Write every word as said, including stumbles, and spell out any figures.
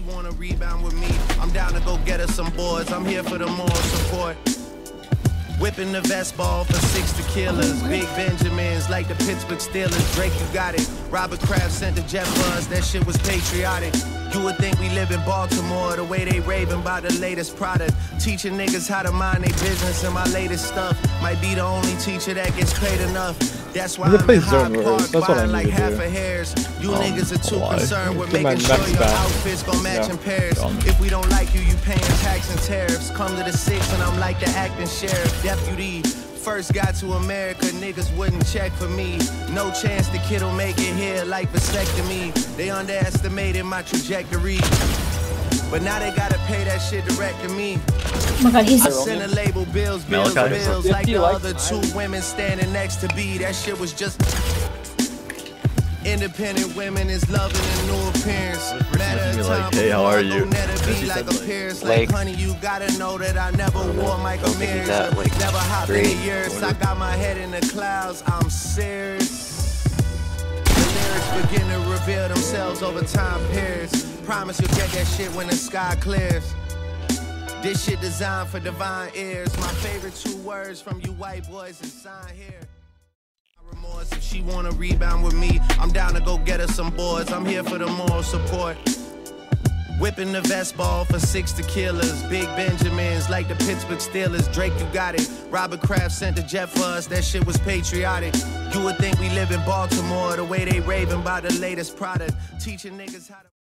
wanna rebound with me. I'm down to go get her some boards. I'm here for the moral support. Whipping the vest ball for six tequilas. Big Benjamins like the Pittsburgh Steelers. Drake, you got it. Robert Kraft sent the jet buzz. That shit was patriotic. You would think we live in Baltimore, the way they raving about the latest product. Teaching niggas how to mind their business, and my latest stuff might be the only teacher that gets paid enough. That's why I'm in Hyde Park buying like half a hairs. You um, niggas are too why? concerned with making sure your back. outfits gon' match yeah. in pairs. Um. If we don't like you, you paying tax and tariffs. Come to the six and I'm like the acting sheriff. Deputy, first got to America, niggas wouldn't check for me. No chance the kid'll make it here like vasectomy. They underestimated my trajectory. But now they gotta pay that shit direct to me. Oh my God, he's I sent a label bills, bills, Malachi. bills, like the other two women standing next to B. That shit was just independent women is loving a new appearance. Matter of time, like, hey, how are you? Be like a Pierce, like, honey, you gotta know that I never wore Michael Myers. Like never hopped in the years. I got my head in the clouds. I'm serious. The lyrics begin to reveal themselves over time periods. Promise you'll get that shit when the sky clears. This shit designed for divine ears. My favorite two words from you white boys is sign here. Remorse if she wanna rebound with me. I'm down to go get her some boards. I'm here for the moral support. Whipping the vest ball for six tequilas. Big Benjamins like the Pittsburgh Steelers. Drake, you got it. Robert Kraft sent the jet for us. That shit was patriotic. You would think we live in Baltimore, the way they raving about the latest product. Teaching niggas how to